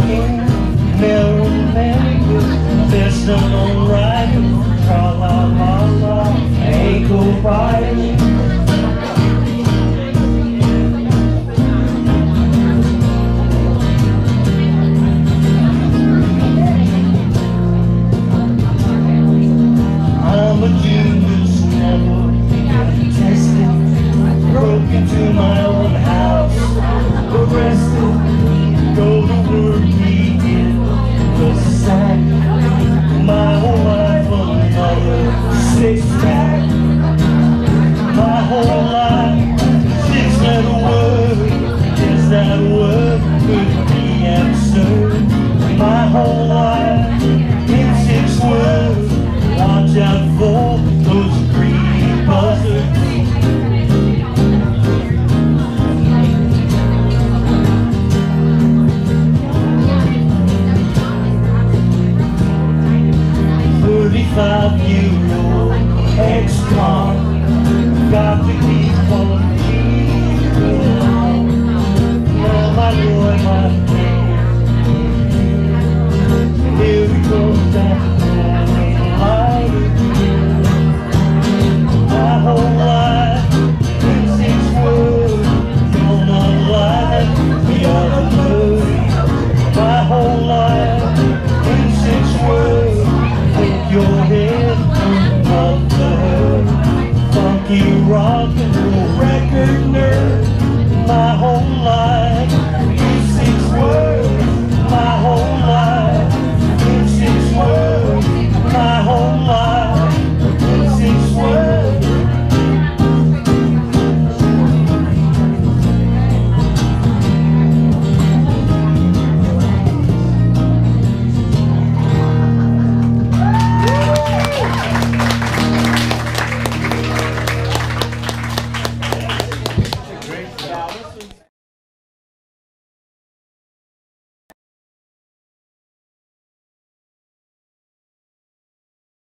There's no right, tra la la la, ain't go right. I'm a Judas, never been tested, broke into my own house, arrested, go to work, begin the sack. My whole life another six-pack. My whole life, six-letter word. Is that word could be absurd? My whole life in six words. Watch out for those greedy buzzards. 35-year-old ex-con, got to keep on keeping on. Now my boy, my friend, here we go down the light again. My whole life in 6 words, you're not like the other bird. My whole life in 6 words. Your head above the herd, funky rock and roll record nerd. My whole life in 6 words. My whole life in 6 words. My whole life in 6 words. Great. Yeah, this is